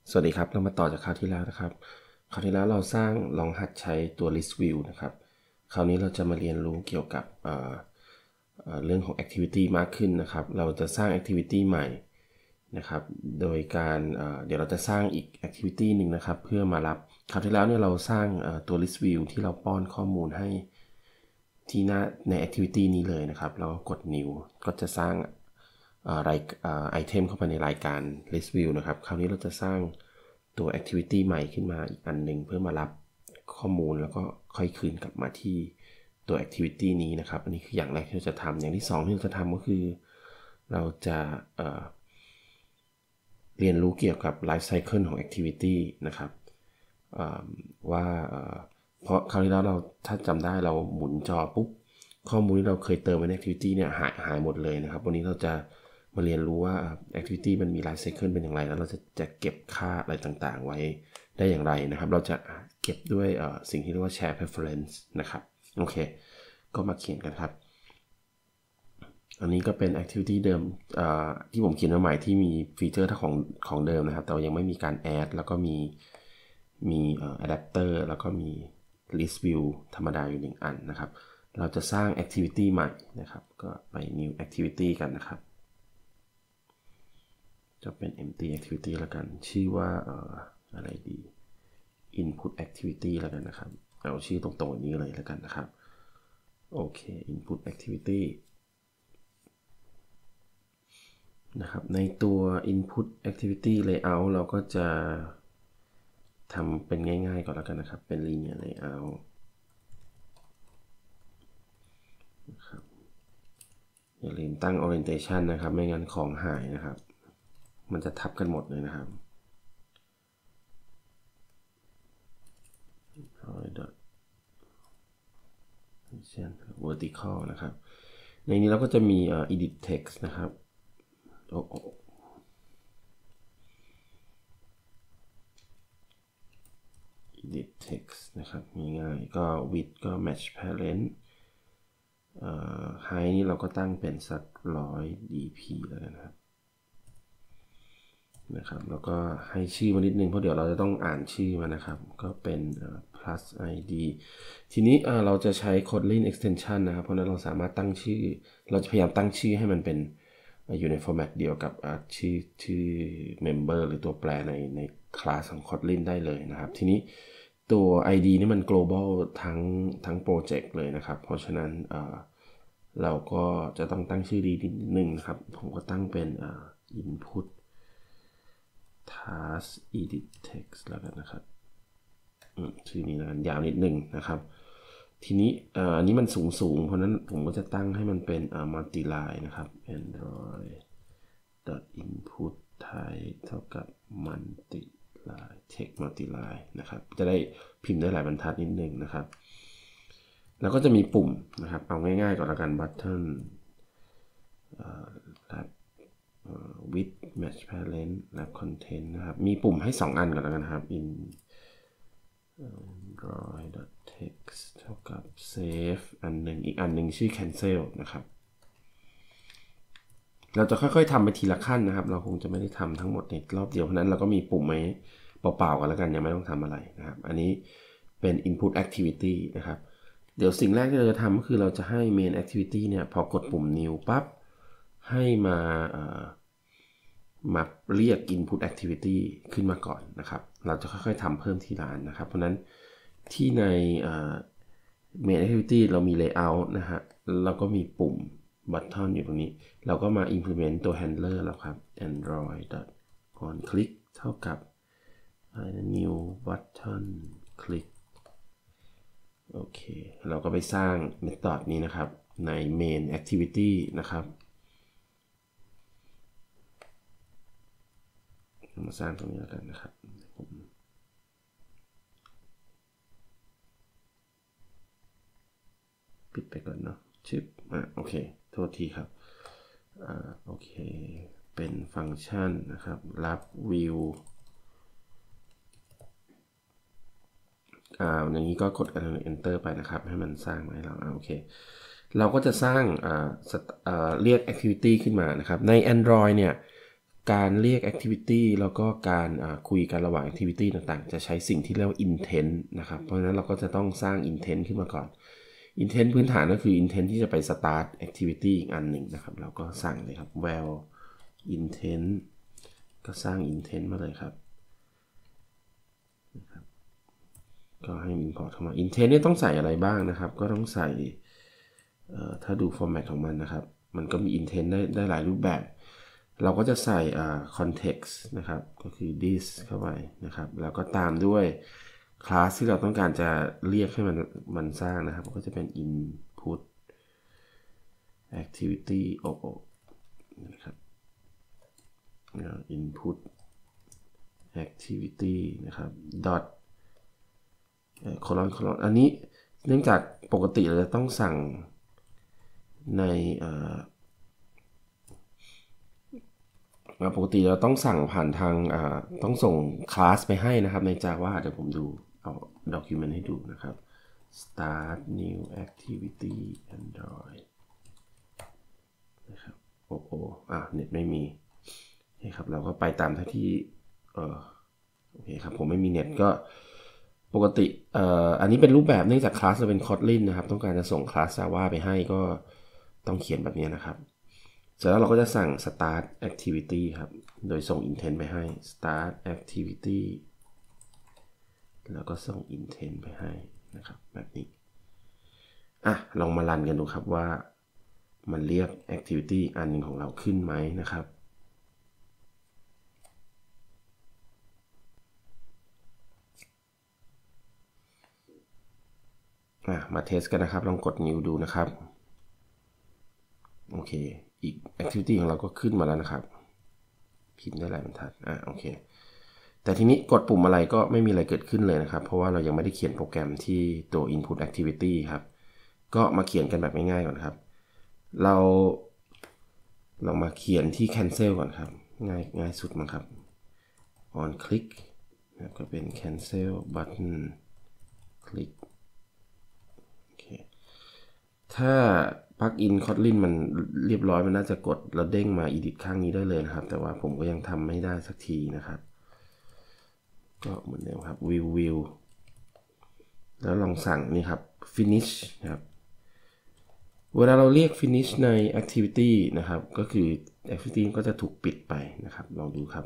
สวัสดีครับเรามาต่อจากคราวที่แล้วนะครับคราวที่แล้วเราสร้างลองหัดใช้ตัว list view นะครับคราวนี้เราจะมาเรียนรู้เกี่ยวกับเรื่องของ activity มากขึ้นนะครับเราจะสร้าง activity ใหม่นะครับโดยการเดี๋ยวเราจะสร้างอีก activity หนึ่งนะครับเพื่อมารับคราวที่แล้วเนี่ยเราสร้างตัว list view ที่เราป้อนข้อมูลให้ที่หน้าใน activity นี้เลยนะครับแล้วก็กด new ก็จะสร้างไอเทมเข้าไปในรายการ list view นะครับคราวนี้เราจะสร้างตัว activity ใหม่ขึ้นมาอีกอันหนึ่งเพื่อมารับข้อมูลแล้วก็ค่อยคืนกลับมาที่ตัว activity นี้นะครับอันนี้คืออย่างแรกที่เราจะทำอย่างที่2ที่เราจะทำก็คือเราจะเรียนรู้เกี่ยวกับ life cycle ของ activity นะครับว่าเพราะคราวที่แล้วเราถ้าจำได้เราหมุนจอปุ๊บข้อมูลที่เราเคยเติมไว้ใน activity เนี่ยหายหมดเลยนะครับวันนี้เราจะมาเรียนรู้ว่า activity มันมี life cycle เป็นอย่างไรแล้วเราจะเก็บค่าอะไรต่างๆไว้ได้อย่างไรนะครับเราจะเก็บด้วยสิ่งที่เรียกว่า share preference นะครับโอเคก็มาเขียนกันครับอันนี้ก็เป็น activity เดิมที่ผมเขียนมาใหม่ที่มีฟีเจอร์ของเดิมนะครับแต่ยังไม่มีการ add แล้วก็มีadapter แล้วก็มี list view ธรรมดาอยู่1อันนะครับเราจะสร้าง activity ใหม่นะครับก็ไป new activity กันนะครับจะเป็น empty activity แล้วกันชื่อว่าอะไรดี input activity แล้วกันนะครับเอาชื่อตรงๆนี้เลยแล้วกันนะครับโอเค input activity นะครับในตัว input activity layout เราก็จะทำเป็นง่ายๆก่อนแล้วกันนะครับเป็น linear layout นะครับอย่าลืมตั้ง orientation นะครับไม่งั้นของหายนะครับมันจะทับกันหมดเลยนะครับ vertical นะครับในนี้เราก็จะมี edit text นะครับedit text นะครับง่ายๆก็ width ก็ match parent height นี่เราก็ตั้งเป็นสัก100 dp แล้วกันนะครับแล้วก็ให้ชื่อมานิดนึงเพราะเดี๋ยวเราจะต้องอ่านชื่อมันนะครับก็เป็น plus id ทีนี้เราจะใช้ Kotlin extension นะครับเพราะนั้นเราสามารถตั้งชื่อเราจะพยายามตั้งชื่อให้มันเป็นอยู่ใน format เดียวกับชื่อ member หรือตัวแปรในคลาสของ Kotlin ได้เลยนะครับทีนี้ตัว id นี่มัน global ทั้งโปรเจกต์เลยนะครับเพราะฉะนั้นเราก็จะต้องตั้งชื่อดีนิดนึงนะครับผมก็ตั้งเป็นinput task edit text แล้วกันนะครับชื่อนี้นะยาวนิดนึงนะครับทีนี้อันนี้มันสูงเพราะนั้นผมก็จะตั้งให้มันเป็นmulti line นะครับ android input type เท่ากับ multi line text multi line นะครับจะได้พิมพ์ได้หลายบรรทัดนิดนึงนะครับแล้วก็จะมีปุ่มนะครับเอาง่ายๆก่อนละกัน button with match parent lab content นะครับมีปุ่มให้2อันก่อนแล้วกันครับ android.text เท่ากับ save อันหนึ่งอีกอันหนึ่งชื่อ cancel นะครับเราจะค่อยๆทำไปทีละขั้นนะครับเราคงจะไม่ได้ทำทั้งหมดในรอบเดียวเพราะนั้นเราก็มีปุ่มไว้เปล่าๆกันแล้วกันยังไม่ต้องทำอะไรนะครับอันนี้เป็น input activity นะครับเดี๋ยวสิ่งแรกที่เราจะทำก็คือเราจะให้ main activity เนี่ยพอกดปุ่ม new ปั๊บให้มาเรียก input activity ขึ้นมาก่อนนะครับเราจะค่อยๆทำเพิ่มทีละอันนะครับเพราะนั้นที่ใน main activity เรามี layout นะฮะแล้วก็มีปุ่ม button อยู่ตรงนี้เราก็มา implement ตัว handler แล้วครับ android on click เท่ากับ new button click โอเคเราก็ไปสร้าง method นี้นะครับใน main activity นะครับมาสร้างตรงนี้แล้วกันนะครับผมปิดไปก่อนเนาะชิปโอเคโทษทีครับโอเคเป็นฟังก์ชันนะครับรับ view อย่างนี้ก็กด enter ไปนะครับให้มันสร้างมาให้เราโอเคเราก็จะสร้างเรียก activity ขึ้นมานะครับใน Android เนี่ยการเรียก activity แล้วก็การคุยกันระหว่าง activity ต่างๆจะใช้สิ่งที่เรียกว่า intent นะครับเพราะฉะนั้นเราก็จะต้องสร้าง intent ขึ้นมาก่อน intent พื้นฐานก็คือ intent ที่จะไป start activity อีกอันหนึ่งนะครับเราก็สั่งเลยครับ val intent ก็สร้าง intent มาเลยครับก็ให้ import เข้ามา intent เนี่ยต้องใส่อะไรบ้างนะครับก็ต้องใส่ถ้าดู format ของมันนะครับมันก็มี intent ได้หลายรูปแบบเราก็จะใส่ context นะครับก็คือ this เข้าไปนะครับแล้วก็ตามด้วยคลาสที่เราต้องการจะเรียกให้มันสร้างนะครับก็จะเป็น input activity นะครับ input activity นะครับ dot colon อันนี้เนื่องจากปกติเราจะต้องสั่งในปกติเราต้องสั่งผ่านทางต้องส่งคลาสไปให้นะครับใน Java เดี๋ยวผมดูเอา document ให้ดูนะครับ start new activity Android นะครับเน็ตไม่มีนะครับเราก็ไปตามที่โอเคครับผมไม่มีเน็ตก็ปกติอันนี้เป็นรูปแบบเนื่องจากคลาสเราเป็น Kotlin นะครับต้องการจะส่งคลาส Java ไปให้ก็ต้องเขียนแบบนี้นะครับเสร็จแล้วเราก็จะสั่ง start activity ครับโดยส่ง intent ไปให้ start activity แล้วก็ส่ง intent ไปให้นะครับแบบนี้ลองมารันกันดูครับว่ามันเรียก activity อันหนึ่งของเราขึ้นไหมนะครับมาเทสกันนะครับลองกด new ดูนะครับโอเคอีก activity ของเราก็ขึ้นมาแล้วนะครับพิมพ์ได้หลายบรรทัดโอเคแต่ทีนี้กดปุ่มอะไรก็ไม่มีอะไรเกิดขึ้นเลยนะครับเพราะว่าเรายังไม่ได้เขียนโปรแกรมที่ตัว input activity ครับก็มาเขียนกันแบบง่ายๆก่อนครับเรามาเขียนที่ cancel ก่อนครับง่ายสุดมั้งครับ on click นะครับก็เป็น cancel button click โอเคถ้าปลั๊กอิน Kotlin มันเรียบร้อยมันน่าจะกดแล้วเด้งมา edit ข้างนี้ได้เลยนะครับแต่ว่าผมก็ยังทำไม่ได้สักทีนะครับก็เหมือนเดิมครับ view แล้วลองสั่งนี่ครับ finish นะครับเวลาเราเรียก finish ใน activity นะครับก็คือ activity ก็จะถูกปิดไปนะครับลองดูครับ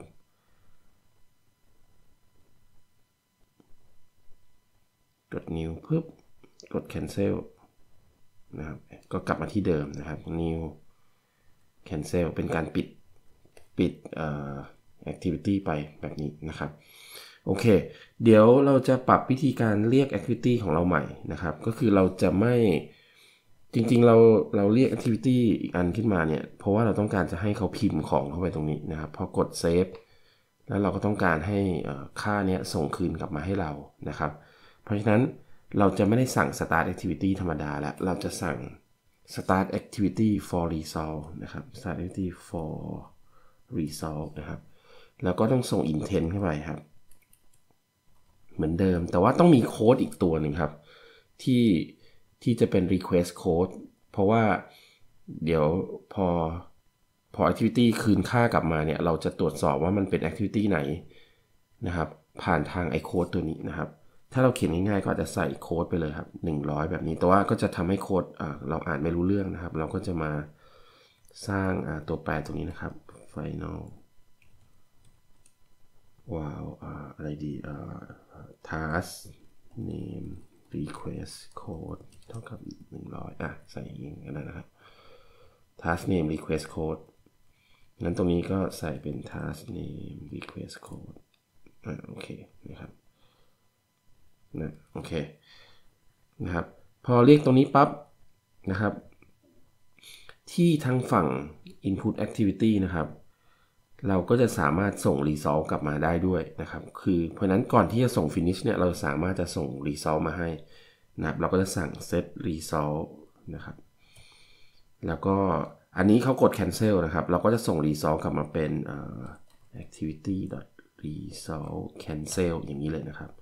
กด new ปึ๊บกด cancel นะครับก็กลับมาที่เดิมนะครับ new cancel เป็นการปิดactivity ไปแบบนี้นะครับโอเคเดี๋ยวเราจะปรับวิธีการเรียก activity ของเราใหม่นะครับก็คือเราจะไม่จริงๆเราเรียก activity อีกอันขึ้นมาเนี่ยเพราะว่าเราต้องการจะให้เขาพิมพ์ของเข้าไปตรงนี้นะครับพอกด save แล้วเราก็ต้องการให้ค่านี้ส่งคืนกลับมาให้เรานะครับเพราะฉะนั้นเราจะไม่ได้สั่ง start activity ธรรมดาแล้วเราจะสั่ง start activity for resolve นะครับ start activity for resolve นะครับแล้วก็ต้องส่ง intent เข้าไปครับเหมือนเดิมแต่ว่าต้องมีโค้ดอีกตัวหนึ่งครับที่จะเป็น request code เพราะว่าเดี๋ยวพอ activity คืนค่ากลับมาเนี่ยเราจะตรวจสอบว่ามันเป็น activity ไหนนะครับผ่านทางไอโค้ดตัวนี้นะครับถ้าเราเขียนง่ายๆก็อาจจะใส่โค้ดไปเลยครับ100แบบนี้แต่ว่าก็จะทำให้โค้ดเราอ่านไม่รู้เรื่องนะครับเราก็จะมาสร้างตัวแปรตรงนี้นะครับ final ว้าวอะไรดี task name request code เท่ากับ100ใส่อย่างนี้ก็ได้นะครับ task name request code งั้นตรงนี้ก็ใส่เป็น task name request code โอเคนะครับโอเคนะครับพอเรียกตรงนี้ปั๊บนะครับที่ทางฝั่ง input activity นะครับเราก็จะสามารถส่ง result กลับมาได้ด้วยนะครับคือเพราะนั้นก่อนที่จะส่ง finish เนี่ยเราสามารถจะส่ง result มาให้นะครับเราก็จะสั่ง set result นะครับแล้วก็อันนี้เขากด cancel นะครับเราก็จะส่ง result กลับมาเป็นactivity result cancel อย่างนี้เลยนะครับ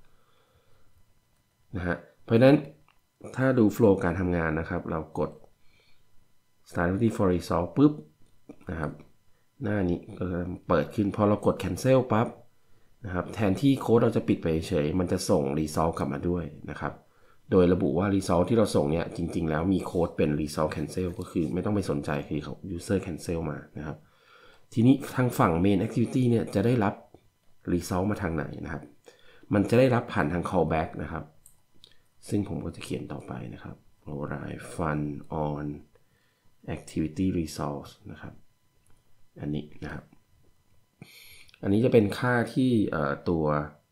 เพราะฉะนั้นถ้าดู flow การทำงานนะครับเรากด start activity for resolve ปุ๊บนะครับหน้านี้ก็เปิดขึ้นพอเรากด cancel ปั๊บนะครับแทนที่โค้ดเราจะปิดไปเฉยมันจะส่ง result กลับมาด้วยนะครับโดยระบุว่า result ที่เราส่งเนี่ยจริงๆแล้วมีโค้ดเป็น result cancel ก็คือไม่ต้องไปสนใจคือเขา user cancel มานะครับทีนี้ทางฝั่ง main activity เนี่ยจะได้รับ result มาทางไหนนะครับมันจะได้รับผ่านทาง callback นะครับซึ่งผมก็จะเขียนต่อไปนะครับ arrive fun on activity results นะครับอันนี้นะครับอันนี้จะเป็นค่าที่ตัว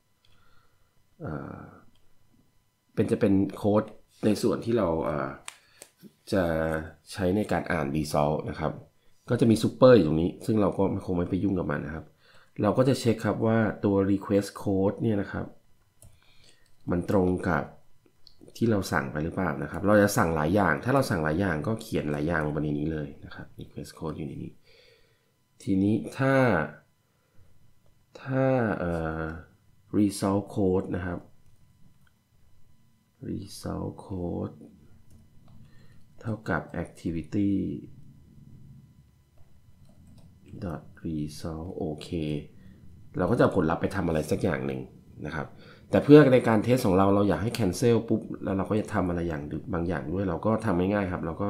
จะเป็นโค้ดในส่วนที่เราจะใช้ในการอ่าน result นะครับก็จะมี super อยู่ตรงนี้ซึ่งเราก็คงไม่ไปยุ่งกับมันนะครับเราก็จะเช็คครับว่าตัว request code เนี่ยนะครับมันตรงกับที่เราสั่งไปหรือเปล่านะครับเราจะสั่งหลายอย่างถ้าเราสั่งหลายอย่างก็เขียนหลายอย่างลงไปในนี้เลยนะครับ request code อยู่ในนี้ทีนี้ถ้าresult code นะครับ result code เท่ากับ activity result โอเคเราก็จะผลลัพธ์ไปทำอะไรสักอย่างหนึ่งนะครับแต่เพื่อในการเทสของเราอยากให้ cancel ปุ๊บแล้วเราก็จะทำอะไรอย่างบางอย่างด้วยเราก็ทำง่ายๆครับเราก็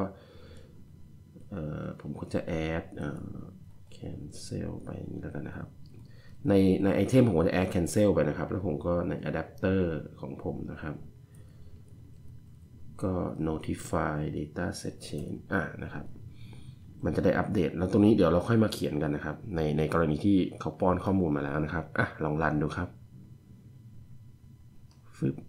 ผมก็จะ add cancel ไปนี่แล้วกันนะครับในไอเทมผมก็จะ add cancel ไปนะครับแล้วผมก็ใน adapter ของผมนะครับก็ notify data set change นะครับมันจะได้อัปเดตแล้วตรงนี้เดี๋ยวเราค่อยมาเขียนกันนะครับในกรณีที่เขาป้อนข้อมูลมาแล้วนะครับลองรันดูครับฟึบ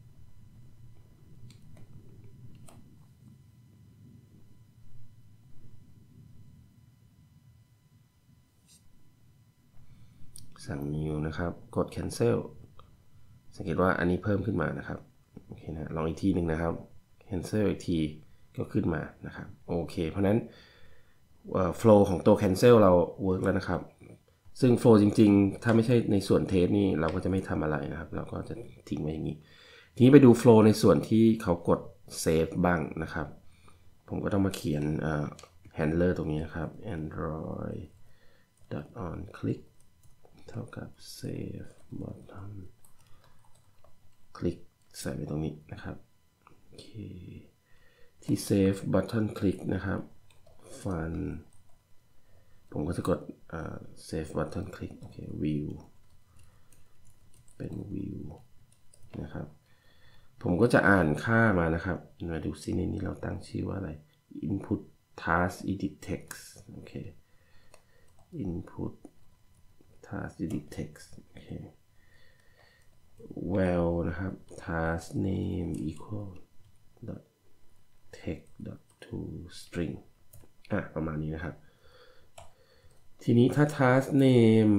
สั่ง new นะครับกด cancel สังเกตว่าอันนี้เพิ่มขึ้นมานะครับโอเคนะลองอีกทีหนึ่งนะครับ cancel อีกทีก็ขึ้นมานะครับโอเคเพราะนั้นflow ของตัว cancel เรา work แล้วนะครับซึ่ง flow จริงๆถ้าไม่ใช่ในส่วนเทสนี่เราก็จะไม่ทำอะไรนะครับเราก็จะทิ้งไว้อย่างนี้ทีนี้ไปดู flow ในส่วนที่เขากด save บ้างนะครับผมก็ต้องมาเขียนhandler ตรงนี้นะครับ android on click เท่ากับ save button click ใส่ไปตรงนี้นะครับโอเคที่ save button click นะครับ fun ผมก็จะกดsave button click โอเค view เป็น view นะครับผมก็จะอ่านค่ามานะครับมาดูซิในนี้เราตั้งชื่อว่าอะไร input task edit text โอเค input task edit text โอเค val นะครับ task name equal text to string ประมาณนี้นะครับทีนี้ถ้า task name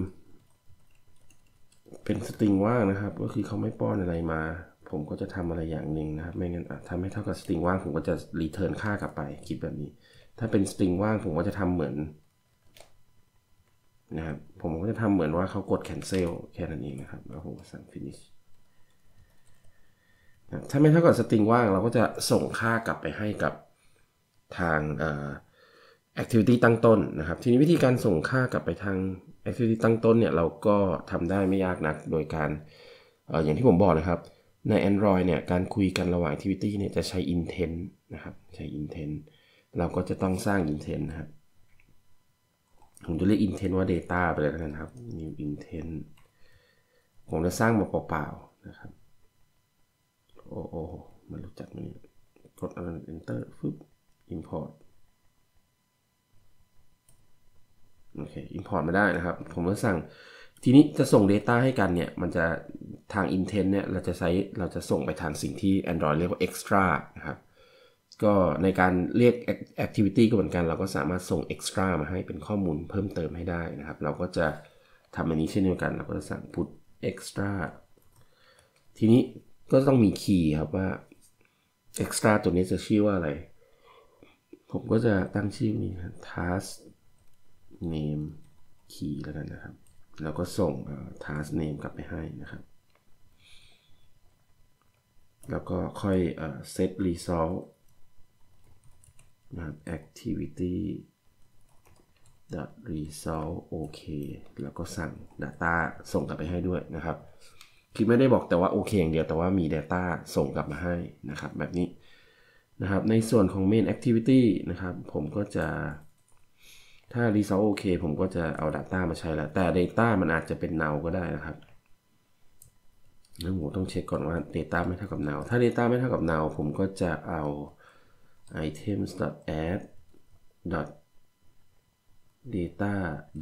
เป็นสตริงว่างนะครับก็คือเขาไม่ป้อนอะไรมาผมก็จะทำอะไรอย่างหนึ่งนะครับไม่งั้นทำให้เท่ากับสตริงว่างผมก็จะ return ค่ากลับไปคิดแบบนี้ถ้าเป็นสตริงว่างผมก็จะทำเหมือนนะครับผมก็จะทำเหมือนว่าเขากด cancel แค่นั้นเองนะครับแล้วผมก็สั่ง finish ถ้าไม่เท่ากับสตริงว่างเราก็จะส่งค่ากลับไปให้กับทางactivity ตั้งต้นนะครับทีนี้วิธีการส่งค่ากลับไปทาง activity ตั้งต้นเนี่ยเราก็ทำได้ไม่ยากนักโดยการอย่างที่ผมบอกนะครับใน Android เนี่ยการคุยกันระหว่าง activity เนี่ยจะใช้ intent นะครับใช้ intent เราก็จะต้องสร้าง intent นะครับผมจะเรียก intent ว่า data ไปเลยนะครับ new intent ผมจะสร้างมาเปล่าๆนะครับโอ้มันรู้จักมันกด enter ฟึบ importโอเค import มาได้นะครับผมก็สั่งทีนี้จะส่ง data ให้กันเนี่ยมันจะทาง intent เนี่ยเราจะส่งไปทางสิ่งที่ Android เรียกว่า extra นะครับก็ในการเรียก activity ก็เหมือนกันเราก็สามารถส่ง extra มาให้เป็นข้อมูลเพิ่มเติมให้ได้นะครับเราก็จะทำอันนี้เช่นเดียวกันเราก็จะสั่ง put extra ทีนี้ก็ต้องมี key ครับว่า extra ตัวนี้จะชื่อว่าอะไรผมก็จะตั้งชื่อนี้ครับ task name key แล้วกันนะครับแล้วก็ส่งtask name กลับไปให้นะครับแล้วก็ค่อยset result นะครับ activity result โอเคแล้วก็สั่ง data ส่งกลับไปให้ด้วยนะครับคือไม่ได้บอกแต่ว่าโอเคอย่างเดียวแต่ว่ามี data ส่งกลับมาให้นะครับแบบนี้นะครับในส่วนของ main activity นะครับผมก็จะถ้า result โอเคผมก็จะเอา data มาใช้แล้วแต่ data มันอาจจะเป็น null ก็ได้นะครับแล้วผมต้องเช็คก่อนว่า data ไม่เท่ากับ null ถ้า data ไม่เท่ากับ null ผมก็จะเอา items.add data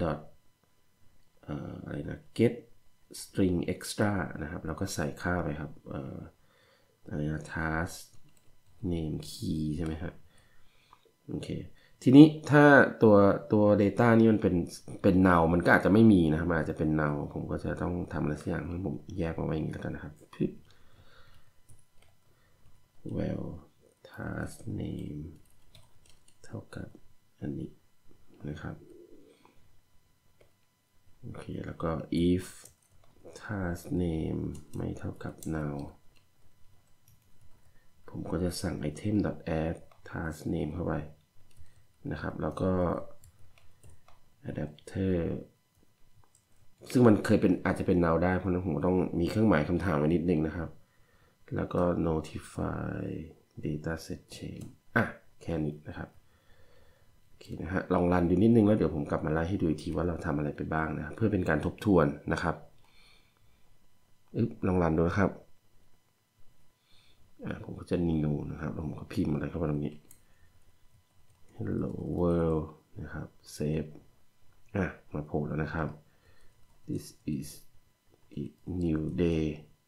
อะไรนะ get string extra นะครับแล้วก็ใส่ค่าไปครับอะไรนะ task name key ใช่ไหมครับโอเคทีนี้ถ้าตัว data นี่มันเป็น null มันก็อาจจะไม่มีนะครับอาจจะเป็น null ผมก็จะต้องทำอะไรสักอย่างให้ผมแยกมาไว้อย่างนี้แล้วกันนะครับ well task name เท่ากับอันนี้นะครับโอเคแล้วก็ if task name ไม่เท่ากับ null ผมก็จะสั่ง item.add task name เข้าไปนะครับแล้วก็ adapter ซึ่งมันเคยเป็นอาจจะเป็น null ได้เพราะนั้นผมต้องมีเครื่องหมายคำถามไว้นิดนึงนะครับแล้วก็ notify dataset change แค่นี้นะครับโอเคนะฮะลองรันดูนิดนึงแล้วเดี๋ยวผมกลับมาไล่ให้ดูอีกทีว่าเราทำอะไรไปบ้างนะเพื่อเป็นการทบทวนนะครับลองรันดูนะครับผมก็จะ new นะครับแล้วผมก็พิมพ์อะไรเข้าไปตรงนี้ hello world นะครับ save มาโผล่แล้วนะครับ this is a new day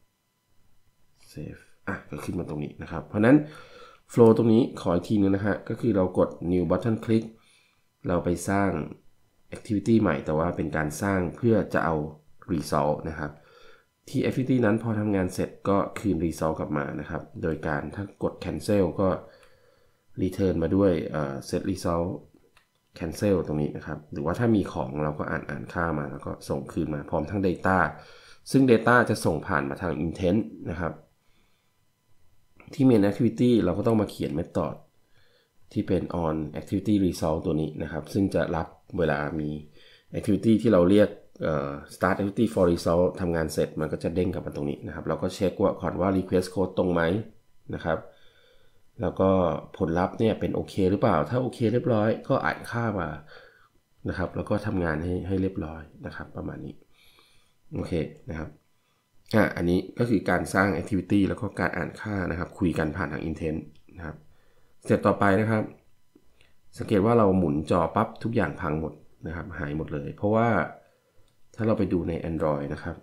save ก็ขึ้นมาตรงนี้นะครับเพราะนั้น flow ตรงนี้ขออีกทีนึงนะฮะก็คือเรากด new button click เราไปสร้าง activity ใหม่แต่ว่าเป็นการสร้างเพื่อจะเอา result นะครับที่ activity นั้นพอทำงานเสร็จก็คืน result กลับมานะครับโดยการถ้ากด cancel ก็ return มาด้วยset result cancel ตรงนี้นะครับหรือว่าถ้ามีของเราก็อ่านค่ามาแล้วก็ส่งคืนมาพร้อมทั้ง data ซึ่ง data จะส่งผ่านมาทาง intent นะครับที่ main activity เราก็ต้องมาเขียน method ที่เป็น on activity result ตัวนี้นะครับซึ่งจะรับเวลามี activity ที่เราเรียกstart activity for result ทำงานเสร็จมันก็จะเด้งกลับมาตรงนี้นะครับเราก็เช็คว่าก่อนว่า request code ตรงไหมนะครับแล้วก็ผลลัพธ์เนี่ยเป็นโอเคหรือเปล่าถ้าโอเคเรียบร้อยก็อ่านค่ามานะครับแล้วก็ทำงานให้เรียบร้อยนะครับประมาณนี้โอเคนะครับอันนี้ก็คือการสร้าง activity แล้วก็การอ่านค่านะครับคุยกันผ่านทาง intent นะครับสเต็ปต่อไปนะครับสังเกตว่าเราหมุนจอปั๊บทุกอย่างพังหมดนะครับหายหมดเลยเพราะว่าถ้าเราไปดูใน Android นะครับ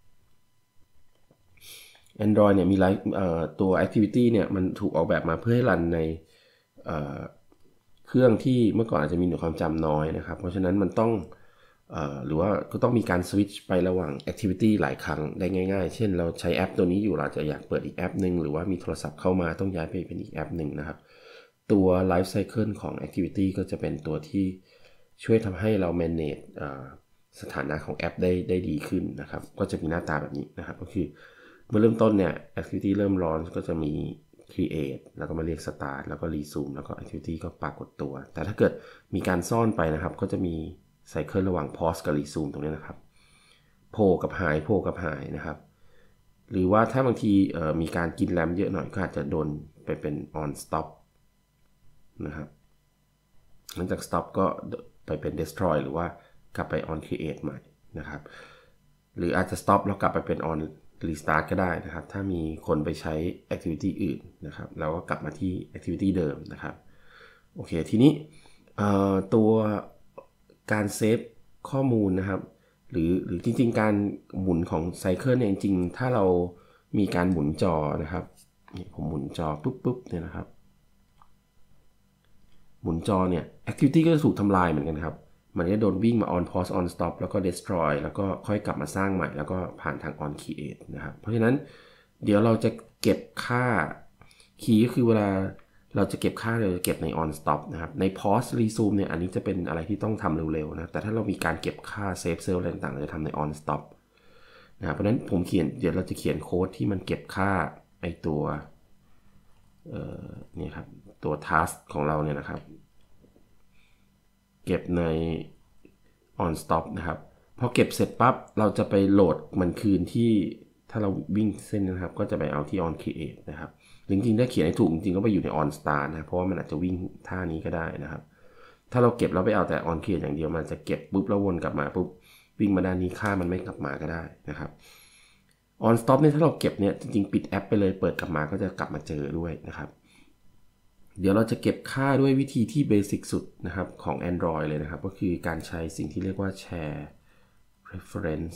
Android เนี่ยมีตัว activity เนี่ยมันถูกออกแบบมาเพื่อให้รันในเครื่องที่เมื่อก่อนอาจจะมีหน่วยความจำน้อยนะครับเพราะฉะนั้นมันต้องหรือว่าก็ต้องมีการสวิตช์ไประหว่าง activity หลายครั้งได้ง่ายๆเช่นเราใช้แอปตัวนี้อยู่เราจะอยากเปิดอีกแอปหนึ่งหรือว่ามีโทรศัพท์เข้ามาต้องย้ายไปเป็นอีกแอปหนึ่งนะครับตัว life cycle ของ activity ก็จะเป็นตัวที่ช่วยทำให้เรา manage สถานะของแอปได้ดีขึ้นนะครับก็จะมีหน้าตาแบบนี้นะครับก็คือเมื่อเริ่มต้นเนี่ย activity เริ่มร้อนก็จะมี create แล้วก็มาเรียก start แล้วก็ resume แล้วก็ activity ก็ปรากฏตัวแต่ถ้าเกิดมีการซ่อนไปนะครับก็จะมีไซเคิลระหว่าง pause กับ resume ตรงนี้นะครับโผล่กับหายนะครับหรือว่าถ้าบางทีมีการกินแรมเยอะหน่อยก็อาจจะโดนไปเป็น on stop นะครับหลังจาก stop ก็ไปเป็น destroy หรือว่ากลับไป on create ใหม่นะครับหรืออาจจะ stop แล้วกลับไปเป็น on restart ก็ได้นะครับถ้ามีคนไปใช้ activity อื่นนะครับแล้วก็กลับมาที่ activity เดิมนะครับโอเคทีนี้ตัวการเซฟข้อมูลนะครับหรือจริงๆการหมุนของไซเคิลเนี่ยจริงๆถ้าเรามีการหมุนจอนะครับนี่ผมหมุนจอปุ๊บเนี่ยนะครับหมุนจอเนี่ย activity ก็จะถูกทำลายเหมือนกันครับมันจะโดนวิ่งมา on pause on stop แล้วก็ destroy แล้วก็ค่อยกลับมาสร้างใหม่แล้วก็ผ่านทาง on create นะครับเพราะฉะนั้นเดี๋ยวเราจะเก็บค่า key ก็คือเวลาเราจะเก็บค่าเราจะเก็บใน on stop นะครับใน pause resume เนี่ยอันนี้จะเป็นอะไรที่ต้องทำเร็วๆนะแต่ถ้าเรามีการเก็บค่า save cell อะไรต่างๆเราจะทำใน on stop นะครับเพราะฉะนั้นเดี๋ยวเราจะเขียนโค้ดที่มันเก็บค่าไอตัวเนี่ยครับตัว task ของเราเนี่ยนะครับเก็บใน on stop นะครับพอเก็บเสร็จปั๊บเราจะไปโหลดมันคืนที่ถ้าเราวิ่งเส้นนะครับก็จะไปเอาที่ on create นะครับจริงๆถ้าเขียนให้ถูกจริงๆก็ไปอยู่ใน on start นะเพราะว่ามันอาจจะวิ่งท่านี้ก็ได้นะครับถ้าเราเก็บแล้วไปเอาแต่ on create อย่างเดียวมันจะเก็บปุ๊บแล้ววนกลับมาปุ๊บวิ่งมาด้านนี้ค่ามันไม่กลับมาก็ได้นะครับ on stop เนี่ยถ้าเราเก็บเนี่ยจริงๆปิดแอปไปเลยเปิดกลับมาก็จะกลับมาเจอด้วยนะครับเดี๋ยวเราจะเก็บค่าด้วยวิธีที่เบสิกสุดนะครับของ Android เลยนะครับก็คือการใช้สิ่งที่เรียกว่า share preference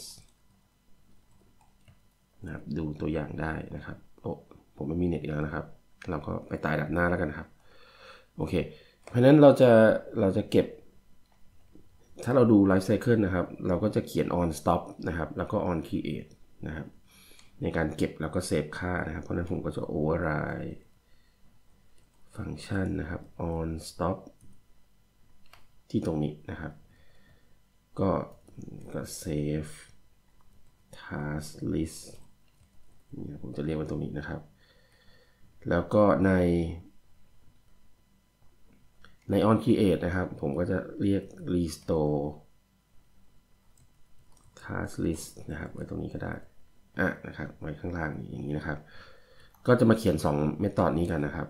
นะครับดูตัวอย่างได้นะครับโอ้ผมไม่มีเน็ตอีกแล้วนะครับเราก็ไปตายดับหน้าแล้วกันครับโอเคเพราะฉะนั้นเราจะเก็บถ้าเราดู life cycle นะครับเราก็จะเขียน on stop นะครับแล้วก็ on create นะครับในการเก็บแล้วก็เซฟค่านะครับเพราะนั้นผมก็จะ override ฟังก์ชันนะครับ on stop ที่ตรงนี้นะครับก็ save task list ผมจะเรียกว่าตรงนี้นะครับแล้วก็ใน on create นะครับผมก็จะเรียก restore task list นะครับไว้ตรงนี้ก็ได้นะครับไว้ข้างล่างอย่างนี้นะครับก็จะมาเขียน2 method นี้กันนะครับ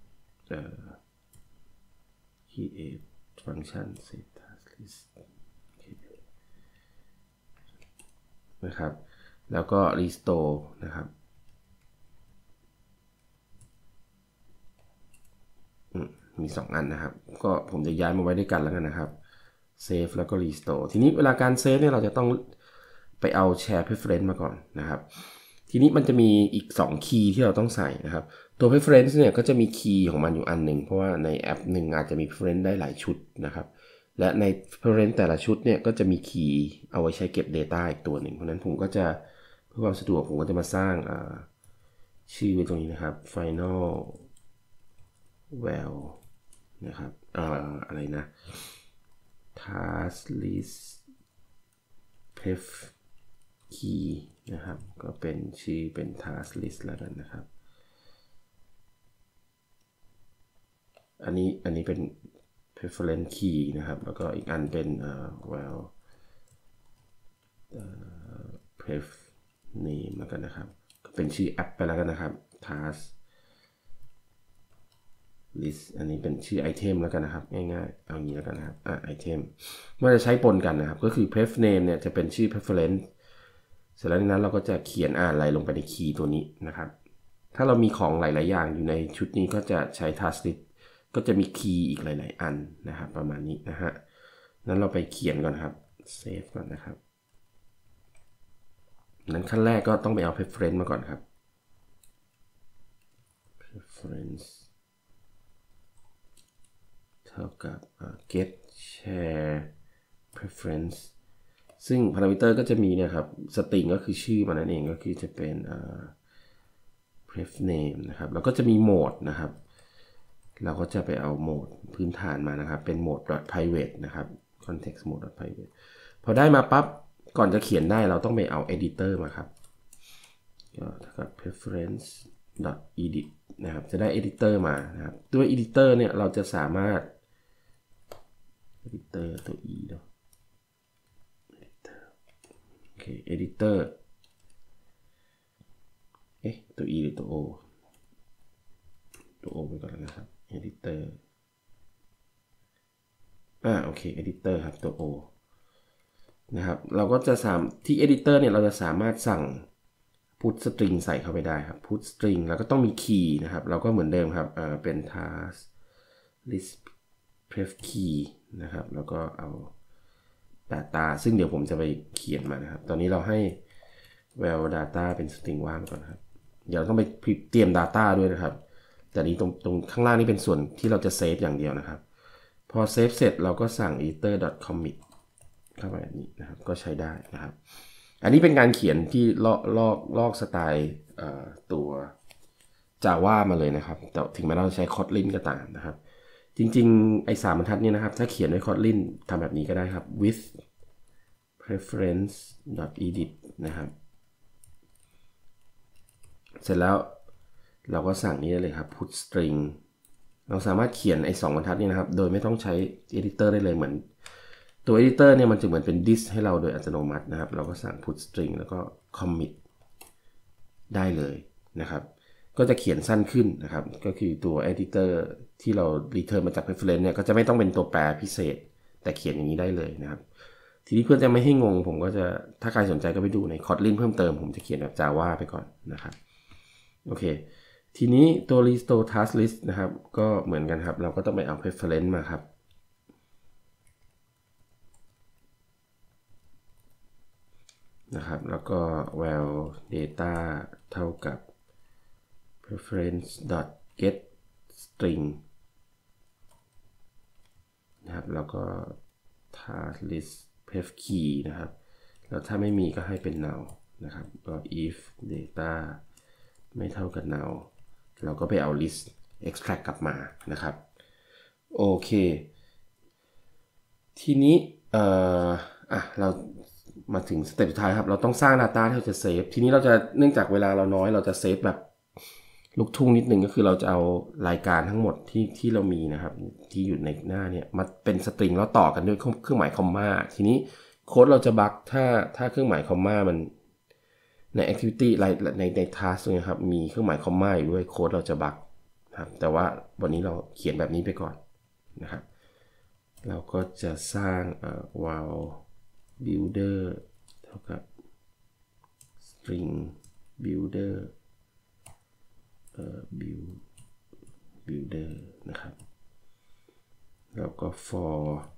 create function set task list นะครับแล้วก็ restore นะครับมี2อันนะครับก็ผมจะย้ายมาไว้ด้วยกันแล้วกันนะครับ save แล้วก็ restore ทีนี้เวลาการ save เนี่ยเราจะต้องไปเอา share preference มาก่อนนะครับทีนี้มันจะมีอีก2คีย์ที่เราต้องใส่นะครับตัว preference เนี่ยก็จะมีคีย์ของมันอยู่อันหนึ่งเพราะว่าในแอปหนึ่งอาจจะมี preference ได้หลายชุดนะครับและใน preference แต่ละชุดเนี่ยก็จะมีคีย์เอาไว้ใช้เก็บ data อีกตัวหนึ่งเพราะนั้นผมก็จะเพื่อความสะดวกผมก็จะมาสร้างชื่อไว้ตรงนี้นะครับ final val นะครับอะไรนะ task list pref key นะครับก็เป็นชื่อเป็น task list แล้วกันนะครับอันนี้เป็น preference key นะครับแล้วก็อีกอันเป็นval pref name แล้วกันนะครับก็เป็นชื่อแอปไปแล้วกันนะครับ task list อันนี้เป็นชื่อไอเทมแล้วกันนะครับง่ายๆเอางี้แล้วกันนะครับไอเทมมันจะใช้ปนกันนะครับก็คือ pref name เนี่ยจะเป็นชื่อ preference เสร็จแล้วนั้นเราก็จะเขียนอะไรลงไปในคีย์ตัวนี้นะครับถ้าเรามีของหลายๆอย่างอยู่ในชุดนี้ก็จะใช้ task list ก็จะมีคีย์อีกหลายๆอันนะครับประมาณนี้นะฮะนั้นเราไปเขียนก่อนครับ save ก่อนนะครับนั้นขั้นแรกก็ต้องไปเอา preference มาก่อนครับ preference เท่ากับ get share preference ซึ่ง parameter ก็จะมีนะครับ string ก็คือชื่อมันนั่นเองก็คือจะเป็นpref name นะครับแล้วก็จะมีโหมดนะครับเราก็จะไปเอาโหมดพื้นฐานมานะครับเป็นโหมด .private นะครับ context mode .private พอได้มาปั๊บก่อนจะเขียนได้เราต้องไปเอา editor มาครับก็เท่ากับ preference edit นะครับจะได้ editor มานะครับด้วย editor เนี่ยเราจะสามารถ editor ตัว e เนาะ editor โอเค editor ตัว e หรือตัว o ตัว o ไปก่อนนะครับ editor โอเค editor ครับตัว o นะครับเราก็จะที่ editor เนี่ยเราจะสามารถสั่ง put string ใส่เข้าไปได้ครับ put string แล้วก็ต้องมี key นะครับเราก็เหมือนเดิมครับเป็น task list pref key นะครับแล้วก็เอา data ซึ่งเดี๋ยวผมจะไปเขียนมานะครับตอนนี้เราให้ val data เป็น string ว่างก่อนครับเดี๋ยวต้องไปเตรียม data ด้วยนะครับแต่นี้ตรงข้างล่างนี่เป็นส่วนที่เราจะเซฟอย่างเดียวนะครับพอเซฟเสร็จเราก็สั่ง editor.commit เข้าไปแบบนี้นะครับก็ใช้ได้นะครับอันนี้เป็นการเขียนที่ลอกสไตล์ตัว Java มาเลยนะครับแต่ถึงแม้เราใช้ Kotlin ก็ตามนะครับจริงๆไอ้3บรรทัดนี้นะครับถ้าเขียนด้วย Kotlin ทำแบบนี้ก็ได้ครับ with preference edit นะครับเสร็จแล้วเราก็สั่งนี้ได้เลยครับ put string เราสามารถเขียนไอ้2บรรทัดนี้นะครับโดยไม่ต้องใช้ editor ได้เลยเหมือนตัว editor เนี่ยมันจะเหมือนเป็น disk ให้เราโดยอัตโนมัตินะครับเราก็สั่ง put string แล้วก็ commit ได้เลยนะครับก็จะเขียนสั้นขึ้นนะครับก็คือตัว editor ที่เรา return มาจาก reference เนี่ยก็จะไม่ต้องเป็นตัวแปรพิเศษแต่เขียนอย่างนี้ได้เลยนะครับทีนี้เพื่อจะไม่ให้งงผมก็จะถ้าใครสนใจก็ไปดูใน Kotlin เพิ่มเติมผมจะเขียนแบบ Java ไปก่อนนะครับโอเคทีนี้ตัว restore task list นะครับก็เหมือนกันครับเราก็ต้องไปเอา preference มาครับนะครับแล้วก็ val data เท่ากับ preference get string นะครับแล้วก็ task list pref key นะครับแล้วถ้าไม่มีก็ให้เป็น null นะครับก็ if data ไม่เท่ากับ null เราก็ไปเอา list extract กลับมานะครับโอเคทีนี้เรามาถึงสเต็ปสุดท้ายครับเราต้องสร้าง Data ที่เราจะเซฟทีนี้เราจะเนื่องจากเวลาเราน้อยเราจะเซฟแบบลูกทุ่งนิดนึงก็คือเราจะเอารายการทั้งหมดที่เรามีนะครับที่อยู่ในหน้าเนี่ยมาเป็นสตริงแล้วต่อกันด้วยเครื่องหมายคอมมาทีนี้โค้ดเราจะบั๊กถ้าเครื่องหมายคอมมามันใน activity ใน task นะครับมีเครื่องหมายคอมมาอยู่ด้วยโค้ดเราจะบั๊กครับแต่ว่าวันนี้เราเขียนแบบนี้ไปก่อนนะครับเราก็จะสร้าง while builder เท่ากับ string builder builder นะครับแล้วก็ for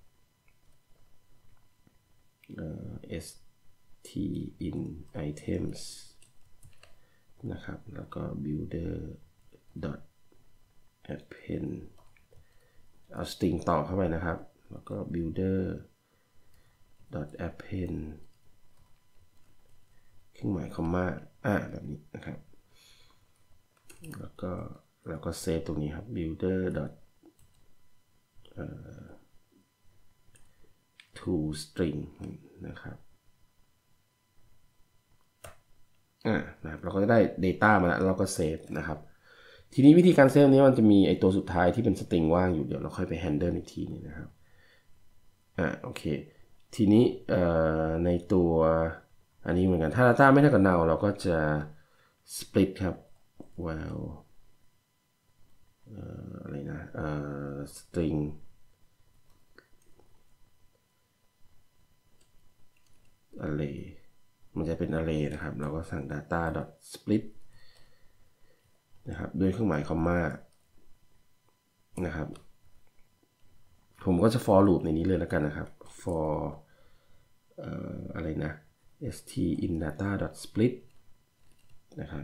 st in items นะครับแล้วก็ builder dot append เอา string ต่อเข้าไปนะครับแล้วก็ builder dot append เครื่องหมายคอมมาแบบนี้นะครับแล้วก็เซฟตรงนี้ครับ builder dot to string นะครับนะครับเราก็จะได้ data มาแล้วเราก็เซฟนะครับทีนี้วิธีการเซฟนี้มันจะมีไอตัวสุดท้ายที่เป็นสตริงว่างอยู่เดี๋ยวเราค่อยไป handle อีกทีนึงนะครับโอเคทีนี้ในตัวอันนี้เหมือนกันถ้า data ไม่เท่ากับ null เราก็จะ split ครับ whileอะไรนะstring array มันจะเป็น array นะครับเราก็สั่ง data dot split นะครับด้วยเครื่องหมายคอมมานะครับผมก็จะ for loop ในนี้เลยแล้วกันนะครับ for อะไรนะ st in data dot split นะครับ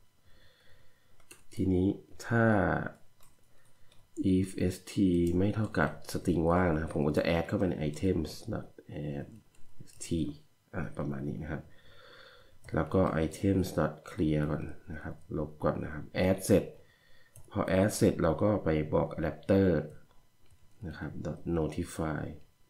ทีนี้ถ้า if st ไม่เท่ากับสตริงว่างนะครับผมก็จะ add เข้าไปใน items dot add st ประมาณนี้นะครับแล้วก็ items dot clear ก่อนนะครับลบก่อนนะครับ add เสร็จพอ add เสร็จเราก็ไปบอก adapter นะครับ dot notify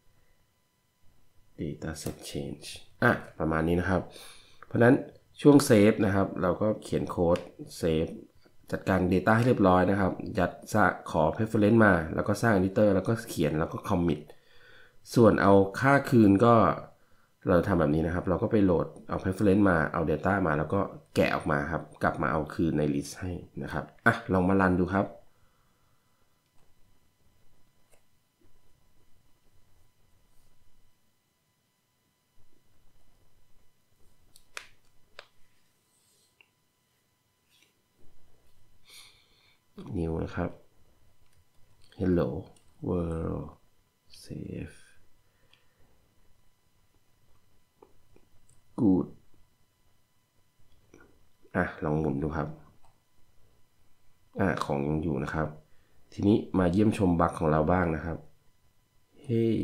data set change ประมาณนี้นะครับเพราะนั้นช่วงเซฟนะครับเราก็เขียนโค้ดเซฟจัดการ Data ให้เรียบร้อยนะครับขอ preference มาแล้วก็สร้าง editor แล้วก็เขียนแล้วก็ commit ส่วนเอาค่าคืนก็เราทำแบบนี้นะครับเราก็ไปโหลดเอา preference มาเอา data มาแล้วก็แกะออกมาครับกลับมาเอาคืนใน list ให้นะครับลองมารันดูครับnew นะครับ hello world save good ลองหมุนดูครับของยังอยู่นะครับทีนี้มาเยี่ยมชมบั๊กของเราบ้างนะครับ hey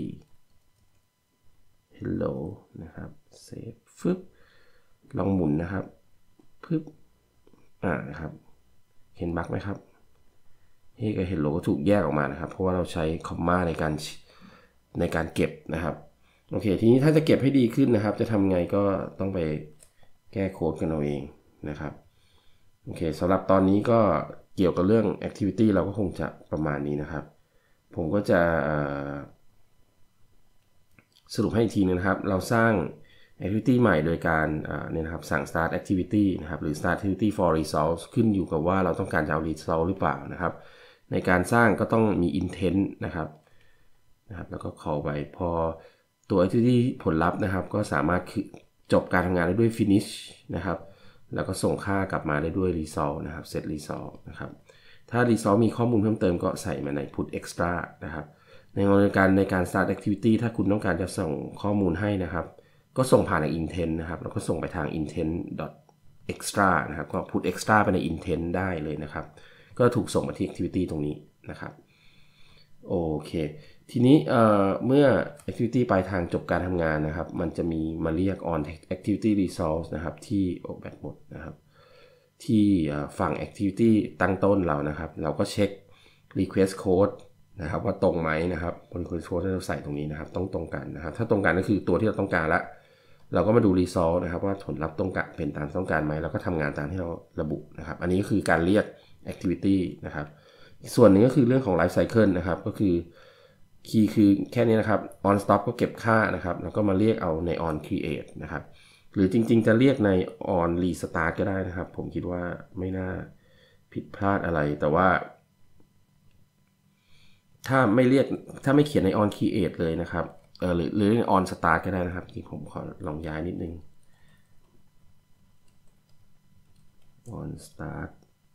hello นะครับ save ฟึบลองหมุนนะครับปึ๊บนะครับเห็นบั๊กไหมครับ hey กับ hello ก็ถูกแยกออกมานะครับเพราะว่าเราใช้คอมมาในการเก็บนะครับโอเคทีนี้ถ้าจะเก็บให้ดีขึ้นนะครับจะทำไงก็ต้องไปแก้โค้ดกันเอาเองนะครับโอเคสำหรับตอนนี้ก็เกี่ยวกับเรื่อง activity เราก็คงจะประมาณนี้นะครับผมก็จะสรุปให้อีกทีนึงนะครับเราสร้าง activity ใหม่โดยการเนี่ยนะครับสั่ง start activity นะครับหรือ start activity for results ขึ้นอยู่กับว่าเราต้องการจะเอา result หรือเปล่านะครับในการสร้างก็ต้องมี intent นะครับแล้วก็ call ไปพอตัว activity ผลลัพธ์นะครับก็สามารถจบการทำงานได้ด้วย finish นะครับแล้วก็ส่งค่ากลับมาได้ด้วย result นะครับ set result นะครับถ้า result มีข้อมูลเพิ่มเติมก็ใส่มาใน put extra นะครับในการ start activity ถ้าคุณต้องการจะส่งข้อมูลให้นะครับก็ส่งผ่านใน intent นะครับแล้วก็ส่งไปทาง intent extra นะครับก็ put extra ไปใน intent ได้เลยนะครับก็ถูกส่งมาที่ activity ตรงนี้นะครับโอเคทีนี้เมื่อ activity ปลายทางจบการทำงานนะครับมันจะมีมาเรียก on activity results นะครับที่แบตหมดนะครับที่ฝั่ง activity ตั้งต้นเรานะครับเราก็เช็ค request code นะครับว่าตรงไหมนะครับ request code ที่เราใส่ตรงนี้นะครับต้องตรงกันนะครับถ้าตรงกันก็คือตัวที่เราต้องการละเราก็มาดู result นะครับว่าผลลัพธ์ตรงกันเป็นตามต้องการไหมแล้วก็ทำงานตามที่เราระบุนะครับอันนี้ก็คือการเรียก activity นะครับส่วนหนึ่งก็คือเรื่องของ life cycle นะครับก็คือคีย์คือแค่นี้นะครับ on stop ก็เก็บค่านะครับแล้วก็มาเรียกเอาใน on create นะครับหรือจริงๆจะเรียกใน on restart ก็ได้นะครับผมคิดว่าไม่น่าผิดพลาดอะไรแต่ว่าถ้าไม่เขียนใน on create เลยนะครับหรือใน on start ก็ได้นะครับที่ผมขอลองย้ายนิดนึง on start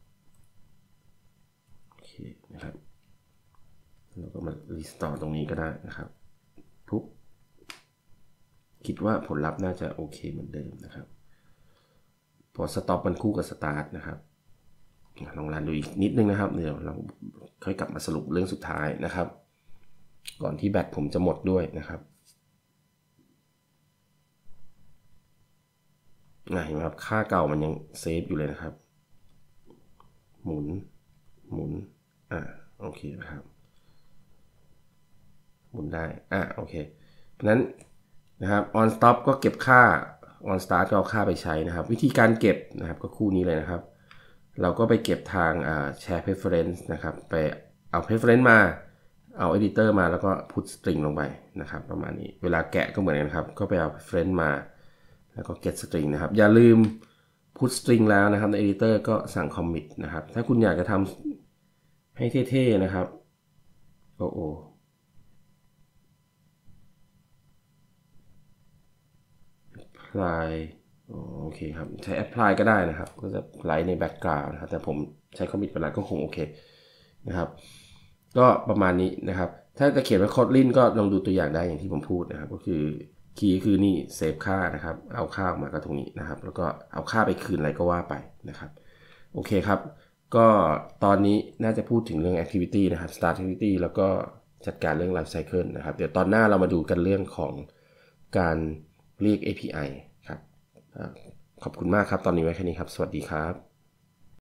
โอเคนะครับแล้วก็มา restore ตรงนี้ก็ได้นะครับปุ๊บคิดว่าผลลัพธ์น่าจะโอเคเหมือนเดิมนะครับพอ stop มันคู่กับ start นะครับลองรันดูอีกนิดนึงนะครับเดี๋ยวเราค่อยกลับมาสรุปเรื่องสุดท้ายนะครับก่อนที่แบตผมจะหมดด้วยนะครับเห็นไหมครับค่าเก่ามันยังเซฟอยู่เลยนะครับหมุนโอเคนะครับหมุนได้โอเคเพราะนั้นนะครับ on stop ก็เก็บค่า on start ก็เอาค่าไปใช้นะครับวิธีการเก็บนะครับก็คู่นี้เลยนะครับเราก็ไปเก็บทางshare preference นะครับไปเอา preference มาเอา editor มาแล้วก็ put string ลงไปนะครับประมาณนี้เวลาแกะก็เหมือนกันครับก็ไปเอา preference มาแล้วก็ get string นะครับอย่าลืม put string แล้วนะครับใน editor ก็สั่ง commit นะครับถ้าคุณอยากจะทำให้เท่ๆนะครับapply โอเคครับใช้ apply ก็ได้นะครับก็จะไลท์ใน background นะครับแต่ผมใช้ commit ไปแล้วก็คงโอเคนะครับก็ประมาณนี้นะครับถ้าจะเขียนว่า Kotlin ก็ลองดูตัวอย่างได้อย่างที่ผมพูดนะครับก็คือคีย์คือนี่เซฟค่านะครับเอาค่าออกมาก็ตรงนี้นะครับแล้วก็เอาค่าไปคืนอะไรก็ว่าไปนะครับโอเคครับก็ตอนนี้น่าจะพูดถึงเรื่อง activity นะครับ start activity แล้วก็จัดการเรื่อง life cycle นะครับเดี๋ยวตอนหน้าเรามาดูกันเรื่องของการเรียก API ครับขอบคุณมากครับตอนนี้ไว้แค่นี้ครับสวัสดีครับ